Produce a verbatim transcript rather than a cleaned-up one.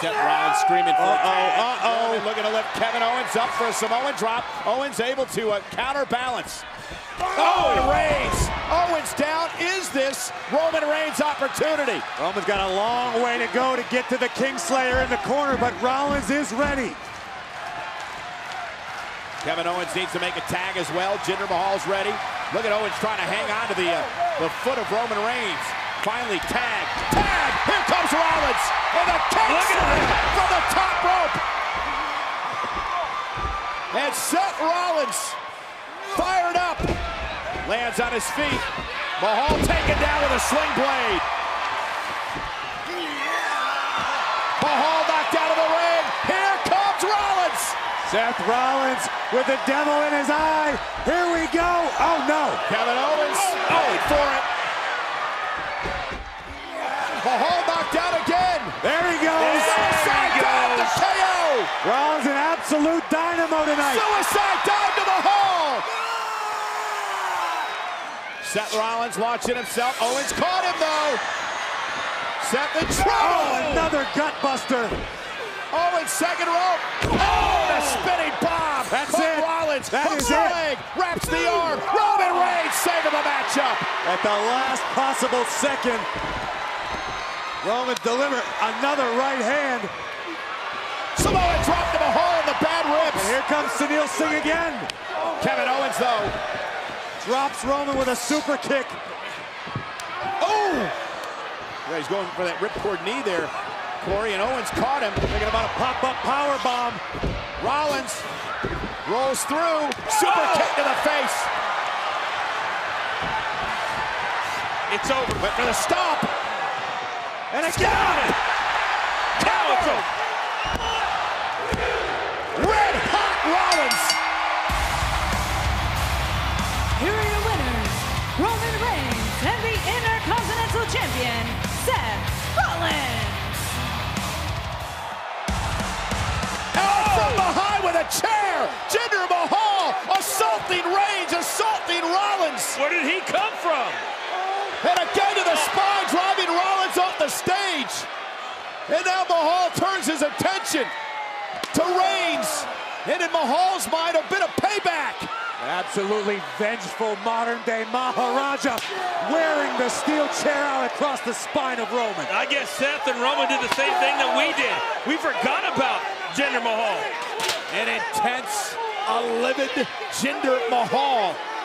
Seth Rollins screaming for uh-oh, a tag. uh-oh. Roman looking to lift Kevin Owens up for a Samoan drop. Owens able to uh, counterbalance. Oh, and Reigns. Owens down. Is this Roman Reigns' opportunity? Roman's got a long way to go to get to the Kingslayer in the corner, but Rollins is ready. Kevin Owens needs to make a tag as well. Jinder Mahal's ready. Look at Owens trying to hang on to the, uh, the foot of Roman Reigns. Finally, tag. Tag! Here comes Rollins. And the Kingslayer from the top rope. And Seth Rollins fired up. Lands on his feet. Mahal taken down with a sling blade. Mahal knocked out of the ring. Here comes Rollins. Seth Rollins with the devil in his eye. Here we go. Oh, no. Kevin Owens going for it. Mahal knocked out again. There he goes. Suicide dive to K O. Rollins an absolute dynamo tonight. Suicide dive to Mahal. Seth Rollins launching himself. Owens caught him, though. Seth in trouble. Oh, another gut buster. Owens second rope. Oh, the spinning bomb. That's from it. Rollins. That Hooks is the it. leg. Wraps the arm. Roman Reigns saving the matchup. At the last possible second, Roman delivered another right hand. Samoa dropped to Mahal in the bad ribs. And here comes Sunil Singh again. Kevin Owens, though, drops Roman with a super kick. Oh! Yeah, he's going for that ripcord knee there. Corey, and Owens caught him. Thinking about a pop-up power bomb. Rollins rolls through. Super oh! kick to the face. It's over. Went for the stop. And again! Now it's over. Red hot Rollins. Here are your winners, Roman Reigns and the Intercontinental Champion, Seth Rollins. Out from behind with a chair. Jinder Mahal assaulting Reigns, assaulting Rollins. Where did he come from? And again to the spine, driving Rollins off the stage. And now Mahal turns his attention to Reigns. And in Mahal's mind, a bit of payback. Absolutely vengeful modern-day Maharaja wearing the steel chair out across the spine of Roman. I guess Seth and Roman did the same thing that we did. We forgot about Jinder Mahal. An intense, a livid Jinder Mahal.